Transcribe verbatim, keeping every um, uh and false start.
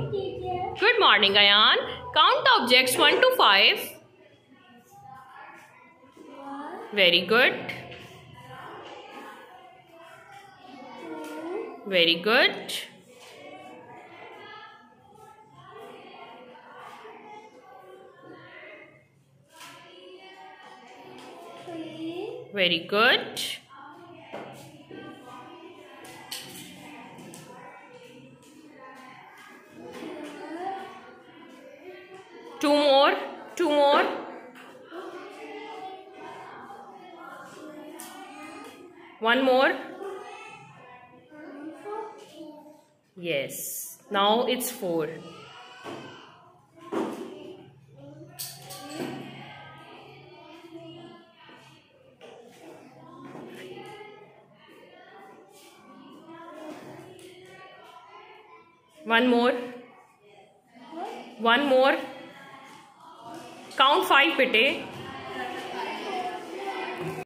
Good morning, Ayan. Count the objects one to five. Very good. Very good. Very good. Two more. Two more. One more. Yes. Now it's four. One more. One more. Count five, Pite.